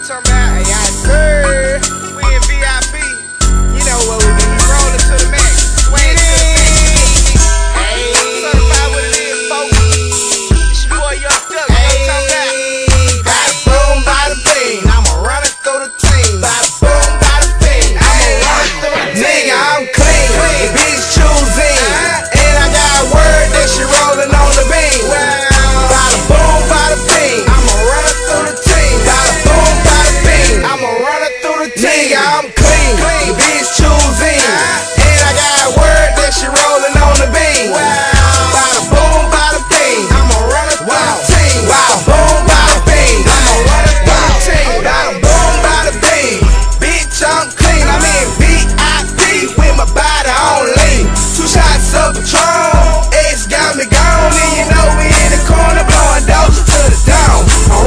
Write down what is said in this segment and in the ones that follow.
talking about? Hey, I sir, we in VIP. You know what we be rolling to the max. Swag to the max. Hey, certified what it is, folks. It's your boy Young Duck. You know what I'm talking about? Bada boom, bada bing. I'ma run it through the team. Bada boom, bada bing. I'ma run it through the team. Nigga, I'm clean. The bitch choosing. And I got a word that she rolling on the beam. Bada boom, bada bing. I'ma run it through the team. Bada boom, bada bing. I'ma run it through the team. Nigga, I'm clean. The bitch choosing. And I got a word that she rolling on the beam. Bada boom, bada bing. I'ma run it through the team. Bada boom, bada bing. I'ma run it through the team. Bada boom, bada bing. Bitch, I'm clean. I'm in VIP with my body on lean. 2 shots of Patron. X got me gone. And you know we in the corner blowing doja to the dome. I'm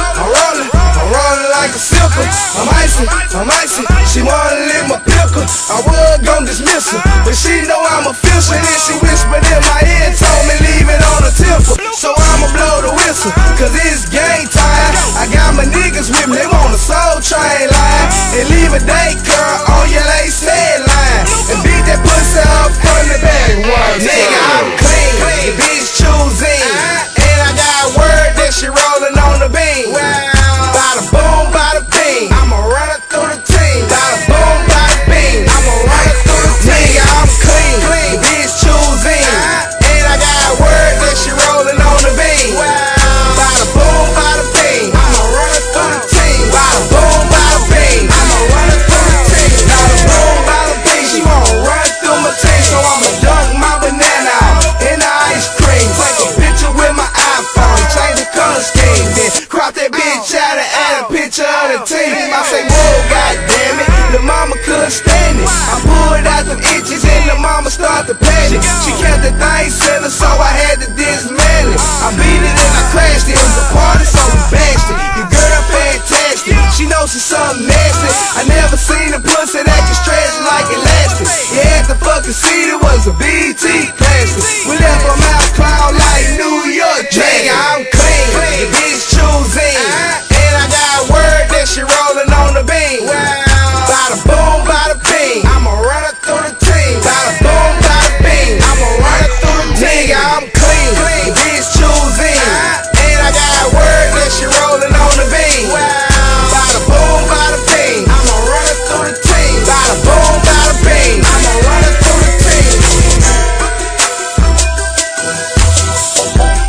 rolling like a silker. I'm icy. She wanna lick my pickle. I was gon' dismiss her, but she know I'm official. And she whispered in my ear, told me leave it on the temple. So I'ma blow the whistle, cause it's game time. I got my niggas with me, they want a Soul Train line. And leave a date girl on your lace headline. And beat that pussy up from the back. Nigga, I'm clean, the bitch choosing. And I got a word that she rolling on the beam. Bada boom, bada bing. I'ma run it through the team. Bada boom, bada bing. I'ma run it through the team. Nigga, I'm clean, the bitch choosing. And I got a word that she rolling on the beam. Bada boom, bada bing. I'ma run it through the team. Bada boom, bada bing. I'ma run it through the team. Bada boom, bada bing. She wanna run through my team, so I'ma dunk my banana out in the ice cream. Take a picture with my iPhone, change the color scheme, then crop that bitch out and add a picture of the team. I say, whoa, goddammit, the mama couldn't stand it. I pulled out them itches and the mama started to panic. She kept the thing center, so I had to dismantle it. I beat it and I crashed it. It was a party, so we bashed it. Your girl fantastic, she knows she's something nasty. I never seen a pussy that can stretch like elastic. You had to fucking see it was a BT classic. We left them out cloud like New York. Nigga, I'm clean, the bitch choosing. And I got a word that she rolling on the beam. Bada boom, bada bing. I'ma run it through the team. Bada boom, bada bing. I'ma run it through the team. Nigga, I'm clean, the bitch choosing. And I got a word that she rolling on the beam. Bada boom, bada bing. I'ma run it through the team. Bada boom, bada bing. I'ma run it through the team.